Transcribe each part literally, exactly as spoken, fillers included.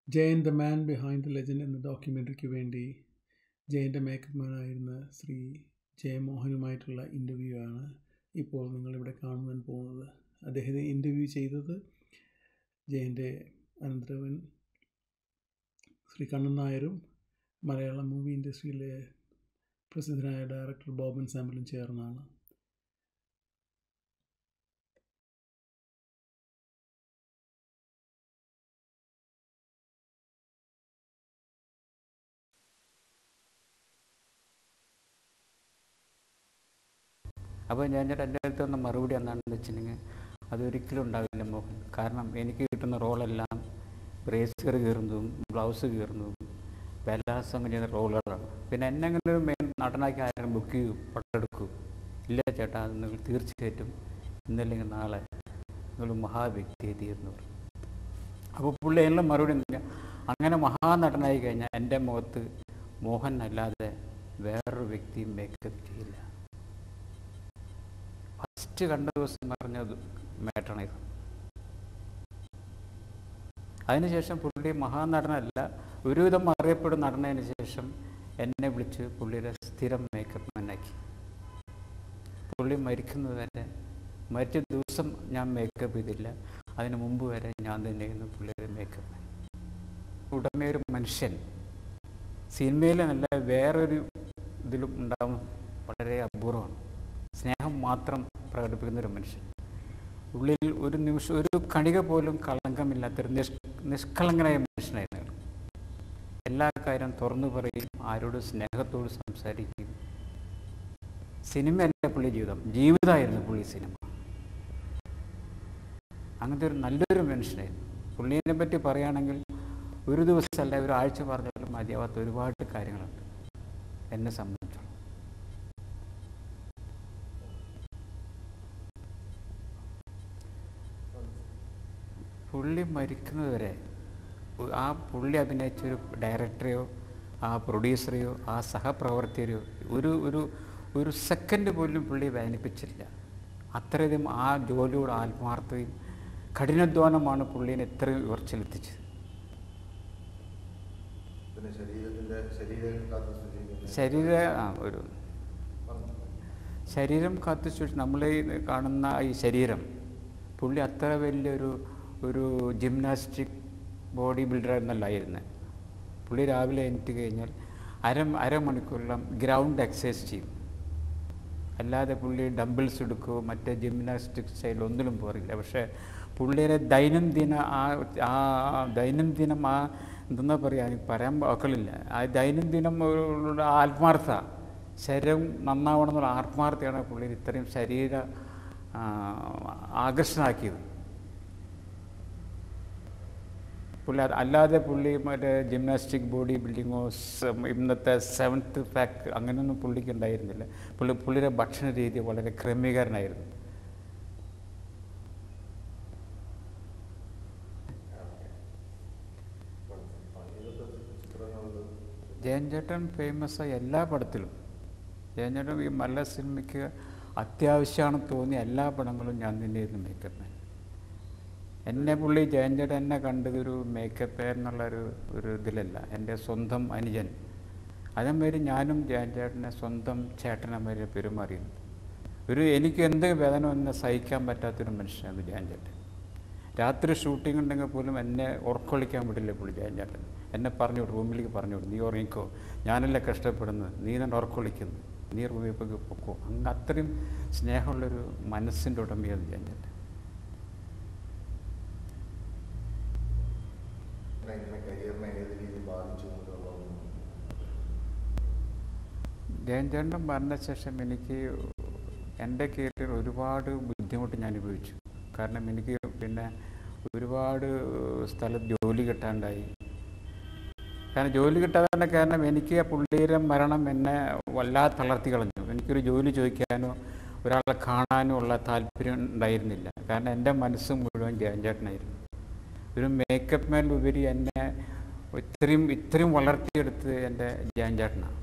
Jayan, the man behind the legend എന്ന ഡോക്യുമെൻ്ററിക്ക് വേണ്ടി ജയൻ്റെ മേക്കപ്പ് മാനായിരുന്ന ശ്രീ ജയമോഹനുമായിട്ടുള്ള ഇൻ്റർവ്യൂ ആണ് ഇപ്പോൾ നിങ്ങളിവിടെ കാണുവാൻ പോകുന്നത്. അദ്ദേഹത്തെ ഇൻ്റർവ്യൂ ചെയ്തത് ജയൻ്റെ അനന്തരവൻ ശ്രീ കണ്ണൻ നായരും മലയാളം മൂവി ഇൻഡസ്ട്രിയിലെ പ്രസിദ്ധനായ ഡയറക്ടർ ബോബൻ സാമ്പിളും ചേർന്നാണ്. അപ്പോൾ ഞാൻ ചേട്ടാ എൻ്റെ അടുത്ത് വന്ന മറുപടി എന്താണെന്ന് വെച്ചിട്ടുണ്ടെങ്കിൽ അതൊരിക്കലും ഉണ്ടാവില്ല മോഹൻ. കാരണം എനിക്ക് കിട്ടുന്ന റോളെല്ലാം ബ്രേസർ കീറുന്നതും ബ്ലൗസ് കീറുന്നതും ബലാത്സംഗം ചെയ്യുന്ന റോളുകളാണ്. പിന്നെ എന്നെ അങ്ങനെ ഒരു മെയിൻ നടനാക്കി ആരും ബുക്ക് ചെയ്യും പട്ടെടുക്കും. ഇല്ല ചേട്ടാ, അത് നിങ്ങൾ തീർച്ചയായിട്ടും ഇന്നല്ലെങ്കിൽ നാളെ നിങ്ങൾ മഹാവ്യക്തിയെ തീർന്നു പറയും. അപ്പോൾ പുള്ളി എല്ലാം മറുപടി എന്താ, അങ്ങനെ മഹാനടനായി കഴിഞ്ഞാൽ എൻ്റെ മുഖത്ത് മോഹൻ അല്ലാതെ വേറൊരു വ്യക്തിയും മേക്കപ്പ് ചെയ്യില്ല. ഫസ്റ്റ് കണ്ട ദിവസം പറഞ്ഞത് മാറ്ററാണ് ഇത്. അതിനുശേഷം പുള്ളി മഹാനടനല്ല, ഒരുവിധം അറിയപ്പെടുന്ന നടനതിന് ശേഷം എന്നെ വിളിച്ച് പുള്ളിയുടെ സ്ഥിരം മേക്കപ്പ് മാനാക്കി. പുള്ളി മരിക്കുന്നത് വരെ, മരിച്ച ദിവസം ഞാൻ മേക്കപ്പ് ചെയ്തില്ല, അതിന് മുമ്പ് വരെ ഞാൻ തന്നെയായിരുന്നു പുള്ളിയുടെ മേക്കപ്പ് മാൻ. ഉടമയൊരു മനുഷ്യൻ സിനിമയിൽ നല്ല വേറൊരു ഇതിലും ഉണ്ടാകും വളരെ അപൂർവമാണ്. സ്നേഹം മാത്രം പ്രകടിപ്പിക്കുന്നൊരു മനുഷ്യൻ. ഉള്ളിൽ ഒരു നിമിഷം ഒരു കണിക പോലും കളങ്കമില്ലാത്തൊരു നിഷ് നിഷ്കളങ്കനായ മനുഷ്യനായിരുന്നു. എല്ലാ കാര്യം തുറന്നു പറയും, ആരോടും സ്നേഹത്തോട് സംസാരിക്കും. സിനിമയല്ല പുള്ളി ജീവിതം, ജീവിതമായിരുന്നു പുള്ളി സിനിമ. അങ്ങനത്തെ ഒരു നല്ലൊരു മനുഷ്യനായിരുന്നു. പുള്ളിയെ പറ്റി പറയുകയാണെങ്കിൽ ഒരു ദിവസമല്ല ഒരാഴ്ച പറഞ്ഞാലും മതിയാവാത്ത ഒരുപാട് കാര്യങ്ങളുണ്ട് എന്നെ സംബന്ധിച്ചിടത്തോളം. പുള്ളി മരിക്കുന്നതുവരെ ആ പുള്ളി അഭിനയിച്ചൊരു ഡയറക്ടറെയോ ആ പ്രൊഡ്യൂസറെയോ ആ സഹപ്രവർത്തകരെയോ ഒരു ഒരു ഒരു സെക്കൻഡ് പോലും പുള്ളി വേദനിപ്പിച്ചില്ല. അത്രയധികം ആ ജോലിയോട് ആത്മാർത്ഥതയും കഠിനാധ്വാനമാണ് പുള്ളീനെ ഇത്രയും ഉയർച്ചയിലെത്തിച്ചത്. ശരീര ആ ഒരു ശരീരം കാത്തു സൂക്ഷിച്ച് നമ്മൾ കാണുന്ന ഈ ശരീരം പുള്ളി അത്ര വലിയൊരു ഒരു ജിംനാസ്റ്റിക് ബോഡി ബിൽഡർ എന്നല്ലായിരുന്നത്. പുള്ളി രാവിലെ എണീറ്റ് കഴിഞ്ഞാൽ അര അരമണിക്കൂറോളം ഗ്രൗണ്ട് എക്സസൈസ് ചെയ്യും. അല്ലാതെ പുള്ളി ഡംബിൾസ് എടുക്കുകയോ മറ്റേ ജിംനാസ്റ്റിക് സ്റ്റൈൽ ഒന്നിലും പോറില്ല. പക്ഷേ പുള്ളിയുടെ ദൈനംദിന ആ ആ ദൈനംദിനം ആ എന്തെന്നാ പറയുക, എനിക്ക് പറയാൻ വാക്കുകളില്ല. ആ ദൈനംദിനം ആത്മാർത്ഥ, ശരീരം നന്നാവണം എന്നുള്ള ആത്മാർത്ഥയാണ് പുള്ളി ഇത്രയും ശരീര ആകർഷണമാക്കിയത്. പുള്ളി അല്ലാതെ പുള്ളി മറ്റേ ജിംനാസ്റ്റിക് ബോഡി ബിൽഡിങ്ങോ ഇന്നത്തെ സെവൻത്ത് പാക്ക് അങ്ങനെയൊന്നും പുള്ളിക്ക് ഉണ്ടായിരുന്നില്ല. പുള്ളി പുള്ളിയുടെ ഭക്ഷണ രീതി വളരെ ക്രമീകരണമായിരുന്നു. ജയൻ ചേട്ടൻ ഫേമസായ എല്ലാ പടത്തിലും, ജയൻ ചേട്ടൻ ഈ മലയാള സിനിമയ്ക്ക് അത്യാവശ്യമാണെന്ന് തോന്നിയ എല്ലാ പടങ്ങളും ഞാൻ തന്നെയായിരുന്നു മേക്കപ്പ് മാൻ. എന്നെ പുള്ളി ജയൻ ചേട്ടൻ എന്നെ കണ്ടത് ഒരു മേക്കപ്പ് എന്നുള്ളൊരു ഒരു ഇതിലല്ല, എൻ്റെ സ്വന്തം അനുജൻ. അതേമാതിരി ഞാനും ജയൻ ചേട്ടനെ സ്വന്തം ചേട്ടനമാരെ പെരുമാറിയിരുന്നു. ഒരു എനിക്ക് എന്ത് വേദന എന്നെ സഹിക്കാൻ പറ്റാത്തൊരു മനുഷ്യനാണ് ജയൻ ചേട്ടൻ. രാത്രി ഷൂട്ടിംഗ് ഉണ്ടെങ്കിൽ പോലും എന്നെ ഉറക്കൊള്ളിക്കാൻ വിടില്ല പുള്ളി ജയൻ ചേട്ടൻ. എന്നെ പറഞ്ഞു വിടും, റൂമിലേക്ക് പറഞ്ഞു വിടും, നീ ഉറങ്ങിക്കോ, ഞാനല്ല കഷ്ടപ്പെടുന്നത്, നീ തന്നെ ഉറക്കൊള്ളിക്കുന്നു, നീ റൂമിലേക്ക് പൊക്കോ. അങ്ങ് അത്രയും സ്നേഹമുള്ളൊരു മനസ്സിൻ്റെ ഉടമയാണ് ജയൻ ചേട്ടൻ. ജയൻ ചേട്ടൻ മരണശേഷം എനിക്ക് എൻ്റെ കരിയറിൽ ഒരുപാട് ബുദ്ധിമുട്ട് ഞാൻ അനുഭവിച്ചു. കാരണം എനിക്ക് പിന്നെ ഒരുപാട് സ്ഥലത്ത് ജോലി കിട്ടാണ്ടായി. കാരണം ജോലി കിട്ടാതെ കാരണം എനിക്ക് പുള്ളിയുടെ മരണം എന്നെ വല്ലാതെ തളർത്തി കളഞ്ഞു. എനിക്കൊരു ജോലി ചോദിക്കാനോ ഒരാളെ കാണാനോ ഉള്ള താല്പര്യം ഉണ്ടായിരുന്നില്ല. കാരണം എൻ്റെ മനസ്സ് മുഴുവൻ ജയൻ ചേട്ടനായിരുന്നു. ഒരു മേക്കപ്പ് മാൻ ഉപരി എന്നെ ഇത്രയും ഇത്രയും വളർത്തിയെടുത്ത് എൻ്റെ ജയൻ ചേട്ടനാണ്.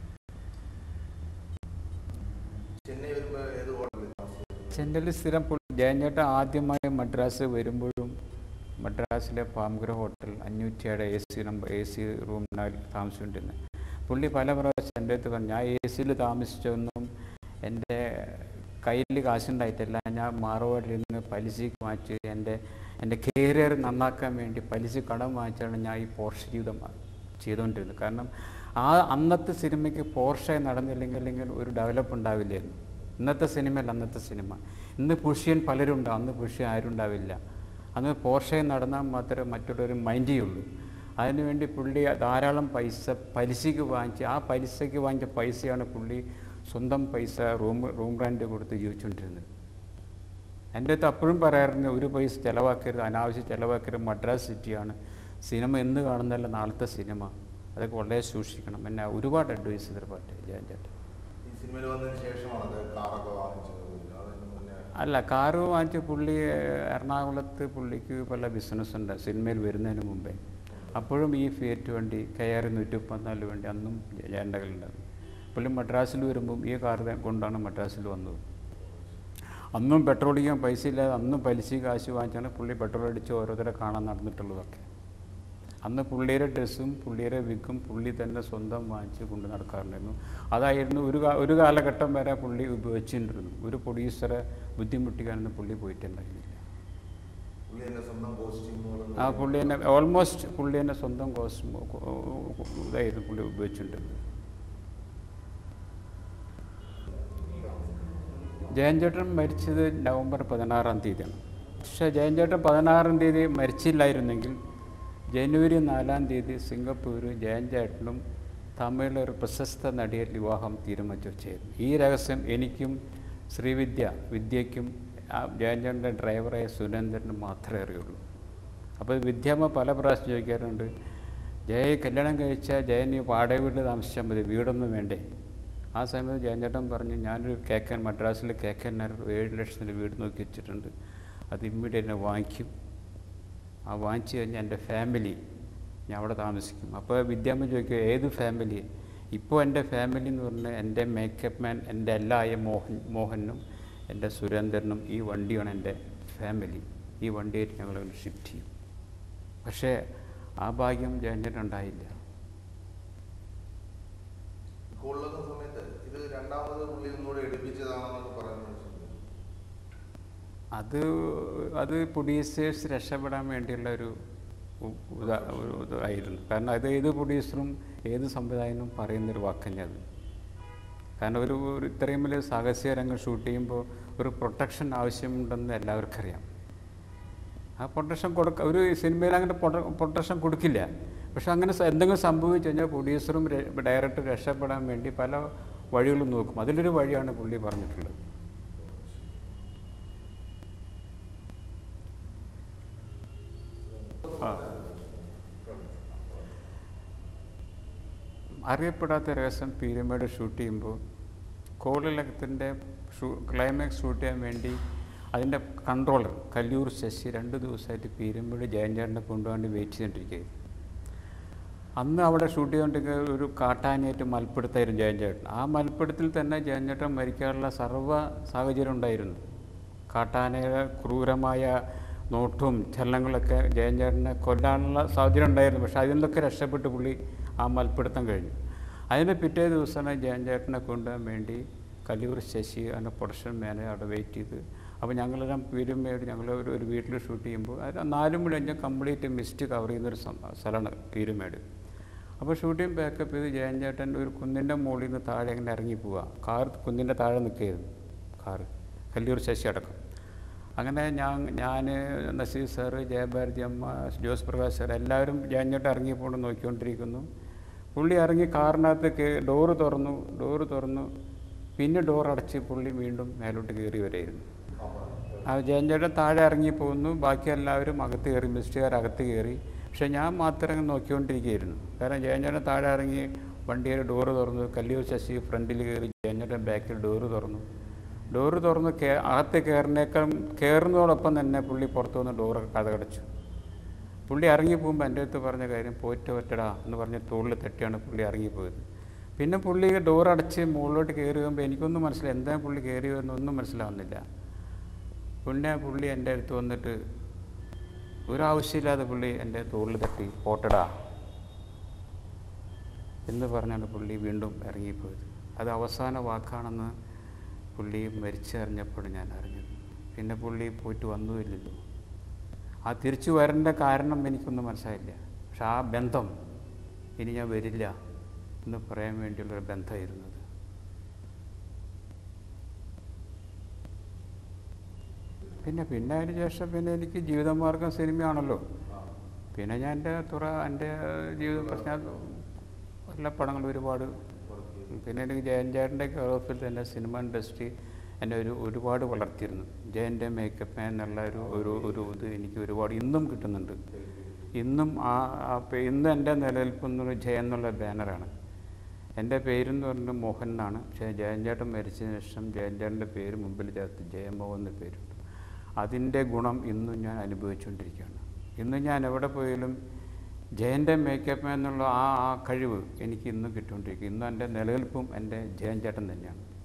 ചെന്നൈയിൽ സ്ഥിരം ജയൻ ചേട്ടൻ ആദ്യമായി മദ്രാസ് വരുമ്പോഴും മദ്രാസിലെ പാംഗ്ര ഹോട്ടൽ അഞ്ഞൂറ്റിയേഴ് A C number A C റൂമിനാൽ താമസിച്ചുകൊണ്ടിരുന്നത്. പുള്ളി പല പ്രാവശ്യം എൻ്റെ അടുത്ത് പറഞ്ഞു, ഞാൻ എ സിയിൽ താമസിച്ചൊന്നും എൻ്റെ കയ്യിൽ കാശുണ്ടായിട്ടില്ല, ഞാൻ മാറുവാടിൽ നിന്ന് പലിശയ്ക്ക് വാങ്ങിച്ച് എൻ്റെ എൻ്റെ കരിയർ നന്നാക്കാൻ വേണ്ടി പലിശ കടം വാങ്ങിച്ചാണ് ഞാൻ ഈ പോർഷ ജീവിതം ചെയ്തുകൊണ്ടിരുന്നത്. കാരണം ആ അന്നത്തെ സിനിമയ്ക്ക് പോർഷ നടന്നില്ലെങ്കിൽ അല്ലെങ്കിൽ ഒരു ഡെവലപ്പ് ഉണ്ടാവില്ലായിരുന്നു. ഇന്നത്തെ സിനിമയല്ല അന്നത്തെ സിനിമ. ഇന്ന് പുഷ്യൻ പലരും ഉണ്ടാവും, അന്ന് പുഷ്യൻ ആരും ഉണ്ടാവില്ല. അന്ന് പോർഷ നടന്നാൽ മാത്രമേ മറ്റുള്ളവർ മൈൻഡ് ചെയ്യുള്ളൂ. അതിനുവേണ്ടി പുള്ളി ധാരാളം പൈസ പലിശയ്ക്ക് വാങ്ങിച്ച്, ആ പലിശയ്ക്ക് വാങ്ങിച്ച പൈസയാണ് പുള്ളി സ്വന്തം പൈസ റൂം റൂം റെൻ്റ് കൊടുത്ത് ജീവിച്ചുകൊണ്ടിരുന്നത്. എൻ്റെ അടുത്ത് അപ്പോഴും പറയാറുണ്ട്, ഒരു പൈസ ചിലവാക്കരുത്, അനാവശ്യം ചിലവാക്കരുത്, മദ്രാസ് സിറ്റിയാണ്, സിനിമ എന്ന് കാണുന്നതല്ല നാളത്തെ സിനിമ, അതൊക്കെ വളരെ സൂക്ഷിക്കണം. എന്നെ ഒരുപാട് അഡ്വൈസ് ചെയ്തൊരു പാട്ട് ജയൻ ചേട്ടൻ. അല്ല, കാറ് വാങ്ങിച്ച് പുള്ളി എറണാകുളത്ത് പുള്ളിക്ക് പല ബിസിനസ്സുണ്ട് സിനിമയിൽ വരുന്നതിന് മുമ്പേ. അപ്പോഴും ഈ ഫിയറ്റ് വണ്ടി കെ ആർ നൂറ്റി മുപ്പത്തിനാല് വണ്ടി അന്നും ജയൻ്റെ കയ്യിലുണ്ടായിരുന്നു. പുള്ളി മദ്രാസിൽ വരുമ്പം ഈ കാർ കൊണ്ടാണ് മദ്രാസിൽ വന്നത്. അന്നും പെട്രോൾ അടിക്കാൻ പൈസ ഇല്ലാതെ അന്നും പലിശ കാശ് വാങ്ങിച്ചാണ് പുള്ളി പെട്രോൾ അടിച്ച് ഓരോരുത്തരെ കാണാൻ നടന്നിട്ടുള്ളതൊക്കെ. അന്ന് പുള്ളിയുടെ ഡ്രസ്സും പുള്ളിയുടെ വിഗും പുള്ളി തന്നെ സ്വന്തം വാങ്ങിച്ച് കൊണ്ട് നടക്കാറുണ്ടായിരുന്നു. അതായിരുന്നു ഒരു ഒരു കാലഘട്ടം വരെ പുള്ളി ഉപയോഗിച്ചിട്ടുണ്ടായിരുന്നു. ഒരു പ്രൊഡ്യൂസറെ ബുദ്ധിമുട്ടിക്കാനൊന്നും പുള്ളി പോയിട്ടുണ്ടായിരുന്നില്ല. ആ പുള്ളി തന്നെ ഓൾമോസ്റ്റ് പുള്ളി തന്നെ സ്വന്തം കോസ്റ്റ്യൂം ഇതായിരുന്നു പുള്ളി ഉപയോഗിച്ചിട്ടുണ്ടായിരുന്നത്. ജയൻ ചേട്ടൻ മരിച്ചത് നവംബർ പതിനാറാം തീയതിയാണ്. പക്ഷേ ജയൻ ചേട്ടൻ പതിനാറാം തീയതി മരിച്ചില്ലായിരുന്നെങ്കിൽ ജനുവരി നാലാം തീയതി സിംഗപ്പൂർ ജയൻ ചേട്ടനും തമിഴിലെ ഒരു പ്രശസ്ത നടിയെ വിവാഹം തീരുമാനിച്ചു വെച്ചായിരുന്നു. ഈ രഹസ്യം എനിക്കും ശ്രീവിദ്യ വിദ്യയ്ക്കും ജയൻ ചേട്ടൻ്റെ ഡ്രൈവറായ സുരേന്ദ്രനും മാത്രമേ അറിയുള്ളൂ. അപ്പോൾ വിദ്യാമ്മ പല പ്രാവശ്യം ചോദിക്കാറുണ്ട്, ജയ കല്യാണം കഴിച്ചാൽ ജയൻ ഈ വാടക വീട്ടിൽ താമസിച്ചാൽ മതി, വീടൊന്നും വേണ്ടേ? ആ സമയത്ത് ജയൻ ചേട്ടൻ പറഞ്ഞു, ഞാനൊരു കേക്കൻ മദ്രാസിൽ കേക്കൻ ഏഴ് ലക്ഷത്തിന് വീട് നോക്കി വെച്ചിട്ടുണ്ട്, അത് ഇമ്മീഡിയറ്റ് വാങ്ങിക്കും. ആ വാങ്ങിച്ചു കഴിഞ്ഞാൽ എൻ്റെ ഫാമിലി ഞാൻ അവിടെ താമസിക്കും. അപ്പോൾ വിദ്യാമ്മ ചോദിക്കുക, ഏത് ഫാമിലി? ഇപ്പോൾ എൻ്റെ ഫാമിലി എന്ന് പറഞ്ഞാൽ എൻ്റെ മേക്കപ്പ് മാൻ, എൻ്റെ എല്ലാ ആയ മോഹൻ മോഹനും എൻ്റെ സുരേന്ദ്രനും ഈ വണ്ടിയാണ് എൻ്റെ ഫാമിലി. ഈ വണ്ടിയായിട്ട് ഞങ്ങൾ ഷിഫ്റ്റ് ചെയ്യും. പക്ഷേ ആ ഭാഗ്യം ജയൻ ചേട്ടൻ ഉണ്ടായില്ല. അത് അത് പ്രൊഡ്യൂസേഴ്സ് രക്ഷപ്പെടാൻ വേണ്ടിയുള്ള ഒരു ഇതായിരുന്നു. കാരണം അത് ഏത് പ്രൊഡ്യൂസറും ഏത് സംവിധായകനും പറയുന്നൊരു വാക്ക് തന്നെയാണ്. കാരണം ഒരു ഇത്രയും വലിയ സാഹസിക രംഗം ഷൂട്ട് ചെയ്യുമ്പോൾ ഒരു പ്രൊട്ടക്ഷൻ ആവശ്യമുണ്ടെന്ന് എല്ലാവർക്കും അറിയാം. ആ പ്രൊട്ടക്ഷൻ കൊടുക്ക ഒരു സിനിമയിൽ അങ്ങനെ പ്രൊട്ടക്ഷൻ കൊടുക്കില്ല. പക്ഷെ അങ്ങനെ എന്തെങ്കിലും സംഭവിച്ചു കഴിഞ്ഞാൽ പ്രൊഡ്യൂസറും ഡയറക്ടറും രക്ഷപ്പെടാൻ വേണ്ടി പല വഴികളും നോക്കും. അതിലൊരു വഴിയാണ് പുള്ളി പറഞ്ഞിട്ടുള്ളത്. ആ അറിയപ്പെടാത്ത രഹസ്യം പീരുമേട് ഷൂട്ട് ചെയ്യുമ്പോൾ കോളിലക്കത്തിൻ്റെ ഷൂ ക്ലൈമാക്സ് ഷൂട്ട് ചെയ്യാൻ വേണ്ടി അതിൻ്റെ കൺട്രോളർ കല്ലൂർ ശശി രണ്ട് ദിവസമായിട്ട് പീരുമേട് ജയൻ ചേട്ടനെ കൊണ്ടുപോകാണ്ട് വെയിറ്റ് ചെയ്തുകൊണ്ടിരിക്കുകയായിരുന്നു. അന്ന് അവിടെ ഷൂട്ട് ചെയ്തുകൊണ്ടിരിക്കുന്ന ഒരു കാട്ടാനായിട്ട് മൽപ്പിടുത്തായിരുന്നു ജയൻ ചേട്ടൻ. ആ മൽപ്പിടുത്തിൽ തന്നെ ജയൻ ചേട്ടൻ മരിക്കാനുള്ള സർവ്വ സാഹചര്യം ഉണ്ടായിരുന്നു. കാട്ടാനയുടെ ക്രൂരമായ നോട്ടും ചലനങ്ങളൊക്കെ ജയൻ ചേട്ടനെ കൊല്ലാനുള്ള സാഹചര്യം ഉണ്ടായിരുന്നു. പക്ഷേ അതിൽ നിന്നൊക്കെ രക്ഷപ്പെട്ട് പുള്ളി ആ മൽപ്പിടുത്തം കഴിഞ്ഞു. അതിൻ്റെ പിറ്റേ ദിവസമാണ് ജയൻ ചേട്ടനെ കൊണ്ടുപോകാൻ വേണ്ടി കല്ലൂർ ശശി എന്ന പ്രൊഡക്ഷൻ മാനേജർ അവിടെ വെയിറ്റ് ചെയ്ത്. അപ്പോൾ ഞങ്ങളെല്ലാം പീരുമേട് ഞങ്ങൾ ഒരു ഒരു വീട്ടിൽ ഷൂട്ട് ചെയ്യുമ്പോൾ അത് നാലും മണി കഴിഞ്ഞാൽ കംപ്ലീറ്റ് മിസ്റ്റ് കവർ ചെയ്യുന്നൊരു സ്ഥലമാണ് പീരുമേട്. അപ്പോൾ ഷൂട്ടിങ് ബാക്കപ്പ് ചെയ്ത് ജയൻ ചേട്ടൻ ഒരു കുന്നിൻ്റെ മുകളിൽ നിന്ന് താഴെ ഇങ്ങനെ ഇറങ്ങി പോവുക. കാർ കുന്നിൻ്റെ താഴെ നിൽക്കുകയായിരുന്നു കാറ്, കല്ലൂർ ശശി അടക്കം. അങ്ങനെ ഞാൻ ഞാൻ നസീർ സാറ്, ജയഭാരതി അമ്മ, ജോസ് പ്രകാശ് സാർ എല്ലാവരും ജയൻ ചേട്ടൻ ഇറങ്ങിപ്പോണ്ട് നോക്കിക്കൊണ്ടിരിക്കുന്നു. പുള്ളി ഇറങ്ങി കാറിനകത്ത് ഡോറ് തുറന്നു ഡോറ് തുറന്നു പിന്നെ ഡോർ അടച്ച് പുള്ളി വീണ്ടും മേലോട്ട് കയറി വരെയായിരുന്നു. ആ ജയൻ ചേട്ടൻ താഴെ ഇറങ്ങി പോകുന്നു, ബാക്കി എല്ലാവരും അകത്ത് കയറി, മിനിസ്റ്റുകാർ അകത്ത് കയറി. പക്ഷേ ഞാൻ മാത്രം നോക്കിക്കൊണ്ടിരിക്കുകയായിരുന്നു. കാരണം ജയൻ ചേട്ടൻ താഴെ ഇറങ്ങി വണ്ടിയുടെ ഡോറ് തുറന്നു, കല്ലൂർ ശശി ഫ്രണ്ടിൽ കയറി, ജയൻ ചേട്ടൻ ബാക്കിൽ ഡോറ് തുറന്നു. ഡോറ് തുറന്ന് കേ അകത്ത് കയറിനേക്കാൾ കയറുന്നതോടൊപ്പം തന്നെ പുള്ളി പുറത്തു വന്ന് ഡോറൊക്കെ കഥകടച്ചു. പുള്ളി ഇറങ്ങി പോകുമ്പോൾ എൻ്റെ അടുത്ത് പറഞ്ഞ കാര്യം, പോയിട്ട് പറ്റടാ എന്ന് പറഞ്ഞ് തോളിൽ തട്ടിയാണ് പുള്ളി ഇറങ്ങിപ്പോയത്. പിന്നെ പുള്ളി ഡോറടച്ച് മുകളിലോട്ട് കയറി വരുമ്പോൾ എനിക്കൊന്നും മനസ്സിലായി, എന്താ പുള്ളി കയറി വരുന്നൊന്നും മനസ്സിലാവുന്നില്ല. പിന്നെ പുള്ളി എൻ്റെ അടുത്ത് വന്നിട്ട് ഒരാവശ്യമില്ലാതെ പുള്ളി എൻ്റെ തോളിൽ തട്ടി പോട്ടടാ എന്ന് പറഞ്ഞാണ് പുള്ളി വീണ്ടും ഇറങ്ങിപ്പോയത്. അത് അവസാന വാക്കാണെന്ന് പുള്ളി മരിച്ചറിഞ്ഞപ്പോൾ ഞാൻ അറിഞ്ഞത്. പിന്നെ പുള്ളി പോയിട്ട് വന്നുമില്ലല്ലോ. ആ തിരിച്ചു വരേണ്ട കാരണം എനിക്കൊന്നും മനസ്സിലായില്ല. പക്ഷെ ആ ബന്ധം ഇനി ഞാൻ വരില്ല എന്ന് പറയാൻ വേണ്ടിയുള്ളൊരു ബന്ധമായിരുന്നത്. പിന്നെ പിന്നെ അതിന് ശേഷം പിന്നെ എനിക്ക് ജീവിതമാർഗം സിനിമയാണല്ലോ. പിന്നെ ഞാൻ എൻ്റെ തുറ എൻ്റെ ജീവിത പ്രശ്നം എല്ലാ പടങ്ങളും ഒരുപാട്. പിന്നെ എനിക്ക് ജയൻ ചേട്ടൻ്റെ കെയർ തന്നെ സിനിമ ഇൻഡസ്ട്രി എന്നെ ഒരു ഒരുപാട് വളർത്തിയിരുന്നു. ജയൻ്റെ മേക്കപ്പ് മാൻ എന്നുള്ള ഒരു ഒരു ഒരു ഇത് എനിക്ക് ഒരുപാട് ഇന്നും കിട്ടുന്നുണ്ട്. ഇന്നും ആ ഇന്ന് എൻ്റെ നിലനിൽപ്പെന്നൊരു ജയൻ എന്നുള്ള ബാനറാണ്. എൻ്റെ പേരെന്ന് പറഞ്ഞാൽ മോഹൻ എന്നാണ്. പക്ഷേ ജയൻ ചേട്ടൻ മരിച്ചതിന് ശേഷം ജയൻ ചേട്ടൻ്റെ പേര് മുമ്പിൽ ചേർത്ത് ജയമോഹൻ എന്ന പേരുണ്ട്. അതിൻ്റെ ഗുണം ഇന്നും ഞാൻ അനുഭവിച്ചുകൊണ്ടിരിക്കുകയാണ്. ഇന്ന് ഞാൻ എവിടെ പോയാലും ജയൻ്റെ മേക്കപ്പ് എന്നുള്ള ആ ആ കഴിവ് എനിക്ക് ഇന്നും കിട്ടുകൊണ്ടിരിക്കും. ഇന്നും എൻ്റെ നിലനിൽപ്പും എൻ്റെ ജയൻ ചേട്ടൻ തന്നെയാണ്.